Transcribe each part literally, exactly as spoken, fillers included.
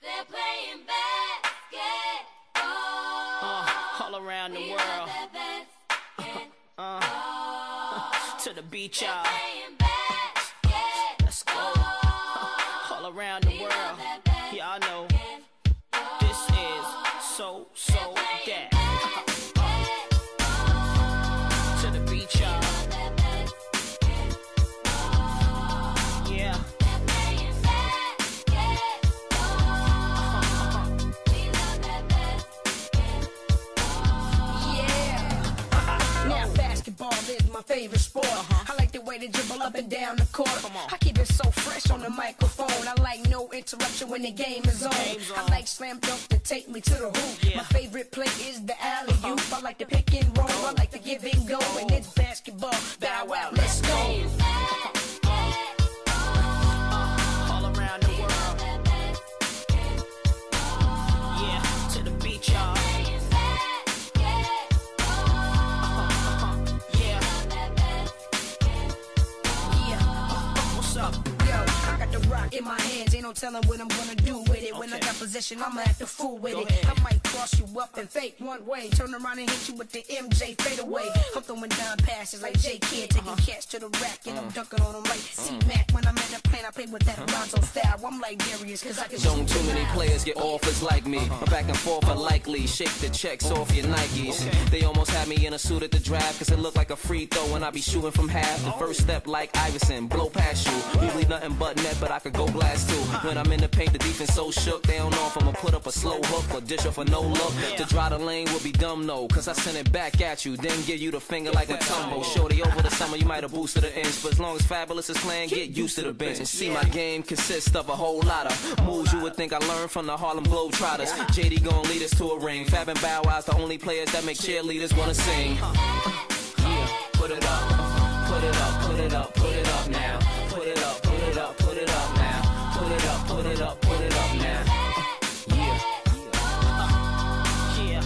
They're playing basketball. Uh, all around the we world. Uh, uh, to the beach, y'all. Let's go. Uh, all around the world. Y'all know this is so, so that. To the beach, y'all. Yeah. Basketball is my favorite sport. Uh-huh. I like the way they dribble up and down the court. I keep it so fresh on the microphone. I like no interruption when the game is on. I like slam dunk to take me to the hoop. Yeah. My favorite play is the alley-oop. Uh-huh. I like the pick and roll. I like the give and go. And it's basketball. Bow wow, let's go. In my hands, ain't no telling what I'm gonna do with it. When okay. I got possession, I'ma act a fool with Go it. Ahead. I might cross you up and fake one way, turn around and hit you with the M J fadeaway. I'm throwing down passes like J Kidd, taking uh-huh. cats to the rack, and uh-huh. I'm dunking on them like C-Mac. When I'm in the plane, I play with that Lonzo style. I'm like Darius, cause I can Don't too many players get offers like me. Uh-huh. I'm back and forth unlikely. Shake the checks off your Nikes. Okay. They almost had me in a suit at the draft, cause it looked like a free throw when I be shooting from half. The first step like Iverson, blow past you. Usually nothing but net, but I could go blast too. When I'm in the paint, the defense so shook, they don't know if I'ma put up a slow hook or dish off a no look. To dry the lane would be dumb, no, cause I send it back at you, then give you the finger like a tumble. Shorty, over the summer you might have boosted the inch, but as long as Fabulous is playing, get used to the bench. And see, my game consists of a whole lot of moves you would think I learned from the Harlem Globetrotters. J D gon' lead us to a ring. Fab and Bow Wow's the only players that make cheerleaders wanna sing. Yeah, put it up, put it up, put it up, put it up now. Put it up, put it up, put it up now. Put it up, put it up, put it up now. Yeah. Yeah.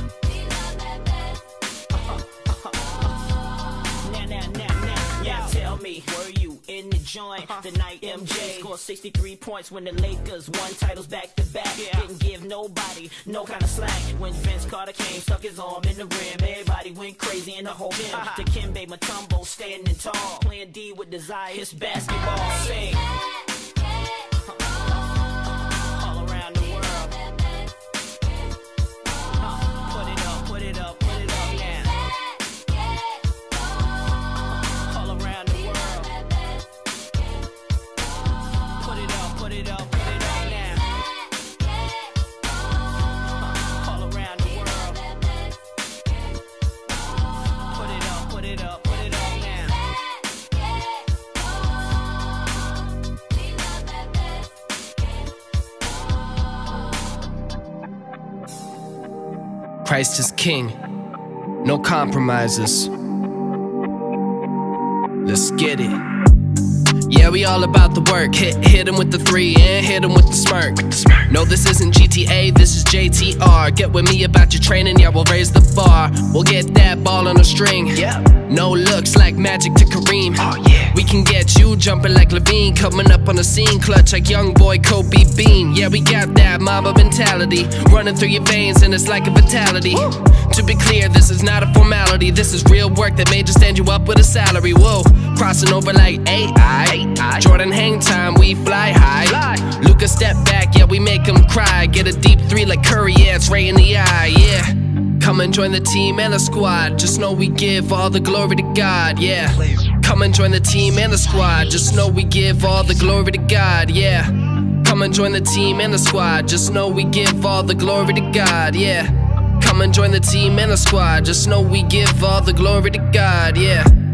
Now, now, now, now, now tell me, were you in the joint the night M J scored sixty-three points when the Lakers won titles back to back? Didn't give nobody no kind of slack. When Vince Carter came, stuck his arm in the rim, everybody went crazy in the whole gym. Dikembe Mutombo standing tall, playing D with desire. It's basketball. Sing. Christ is king, no compromises. Let's get it. Yeah, we all about the work. Hit, hit him with the three and hit him with the smirk. No, this isn't G T A, this is J T R. Get with me about your training, yeah, we'll raise the bar. We'll get that ball on a string. Yeah. No looks like magic to Kareem. Oh, yeah. We can get you jumping like Levine, coming up on the scene, clutch like young boy Kobe Bean. Yeah, we got that Mamba mentality running through your veins, and it's like a fatality. Woo. To be clear, this is not a formality. This is real work that may just stand you up with a salary. Whoa, crossing over like A I. Jordan hang time, we fly high. Fly. Luka step back, yeah, we make him cry. Get a deep three like Curry, yeah, it's right in the eye, yeah. Come and join the team and the squad. Just know we give all the glory to God, yeah. Come and join the team and the squad. Just know we give all the glory to God, yeah. Come and join the team and the squad. Just know we give all the glory to God, yeah. Come and join the team and the squad. Just know we give all the glory to God, yeah.